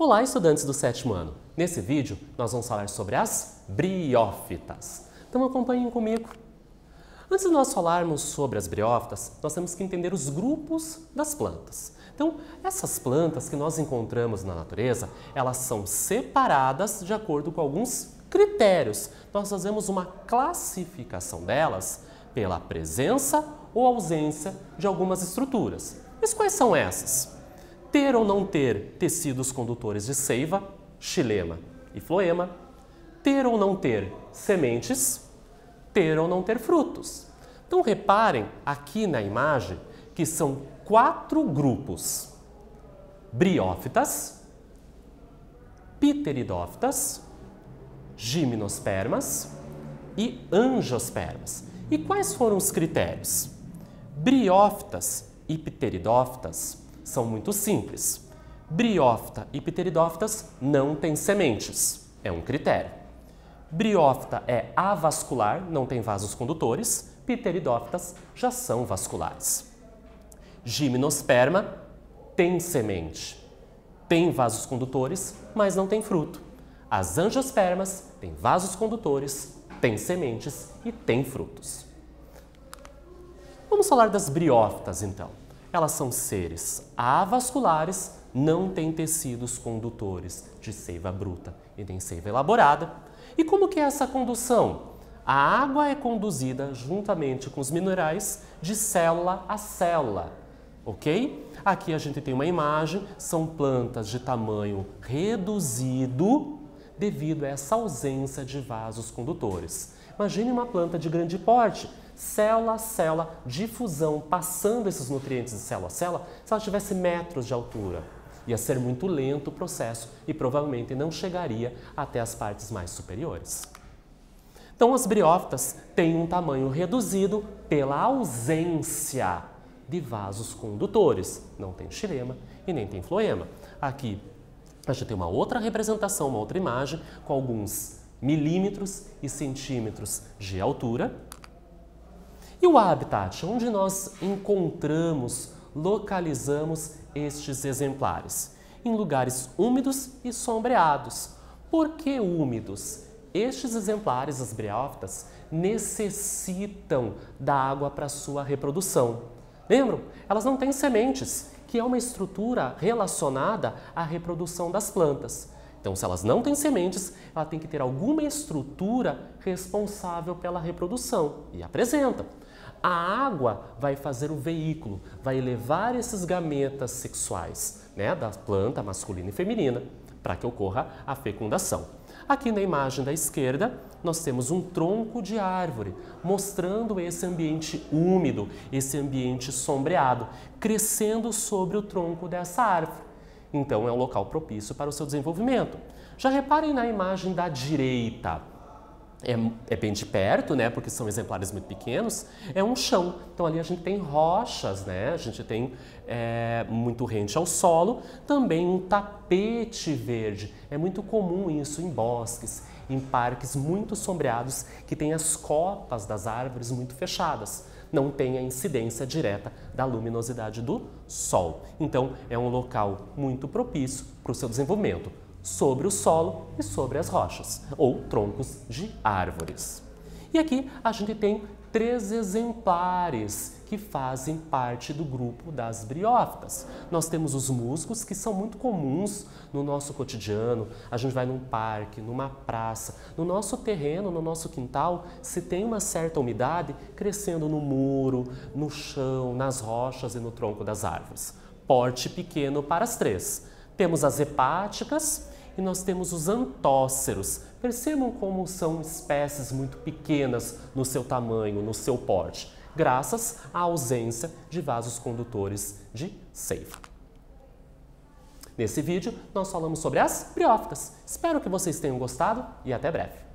Olá, estudantes do sétimo ano! Nesse vídeo, nós vamos falar sobre as briófitas. Então acompanhem comigo. Antes de nós falarmos sobre as briófitas, nós temos que entender os grupos das plantas. Então, essas plantas que nós encontramos na natureza, elas são separadas de acordo com alguns critérios. Nós fazemos uma classificação delas pela presença ou ausência de algumas estruturas. Mas quais são essas? Ter ou não ter tecidos condutores de seiva, xilema e floema, ter ou não ter sementes, ter ou não ter frutos. Então reparem aqui na imagem que são 4 grupos: briófitas, pteridófitas, gimnospermas e angiospermas. E quais foram os critérios? Briófitas e pteridófitas são muito simples. Briófita e pteridófitas não têm sementes, é um critério. Briófita é avascular, não tem vasos condutores. Pteridófitas já são vasculares. Gimnosperma tem semente, tem vasos condutores, mas não tem fruto. As angiospermas têm vasos condutores, têm sementes e têm frutos. Vamos falar das briófitas, então. Elas são seres avasculares, não têm tecidos condutores de seiva bruta e nem seiva elaborada. E como que é essa condução? A água é conduzida juntamente com os minerais de célula a célula, ok? Aqui a gente tem uma imagem, são plantas de tamanho reduzido devido a essa ausência de vasos condutores. Imagine uma planta de grande porte, célula a célula, difusão, passando esses nutrientes de célula a célula, se ela tivesse metros de altura. Ia ser muito lento o processo e provavelmente não chegaria até as partes mais superiores. Então, as briófitas têm um tamanho reduzido pela ausência de vasos condutores. Não tem xilema e nem tem floema. Aqui a gente tem uma outra representação, uma outra imagem com alguns milímetros e centímetros de altura. E o habitat, onde nós encontramos, localizamos estes exemplares? Em lugares úmidos e sombreados. Por que úmidos? Estes exemplares, as briófitas, necessitam da água para sua reprodução. Lembram? Elas não têm sementes, que é uma estrutura relacionada à reprodução das plantas. Então, se elas não têm sementes, ela tem que ter alguma estrutura responsável pela reprodução e apresenta. A água vai fazer o veículo, vai levar esses gametas sexuais, da planta masculina e feminina, para que ocorra a fecundação. Aqui na imagem da esquerda, nós temos um tronco de árvore, mostrando esse ambiente úmido, esse ambiente sombreado, crescendo sobre o tronco dessa árvore. Então, é um local propício para o seu desenvolvimento. Já reparem na imagem da direita. É bem de perto, porque são exemplares muito pequenos, é um chão. Então ali a gente tem rochas, a gente tem muito rente ao solo, também um tapete verde. É muito comum isso em bosques, em parques muito sombreados, que tem as copas das árvores muito fechadas. Não tem a incidência direta da luminosidade do sol. Então é um local muito propício para o seu desenvolvimento, sobre o solo e sobre as rochas, ou troncos de árvores. E aqui a gente tem 3 exemplares que fazem parte do grupo das briófitas. Nós temos os musgos, que são muito comuns no nosso cotidiano. A gente vai num parque, numa praça, no nosso terreno, no nosso quintal, se tem uma certa umidade, crescendo no muro, no chão, nas rochas e no tronco das árvores. Porte pequeno para as 3. Temos as hepáticas e nós temos os antóceros. Percebam como são espécies muito pequenas no seu tamanho, no seu porte, graças à ausência de vasos condutores de seiva. Nesse vídeo, nós falamos sobre as briófitas. Espero que vocês tenham gostado e até breve.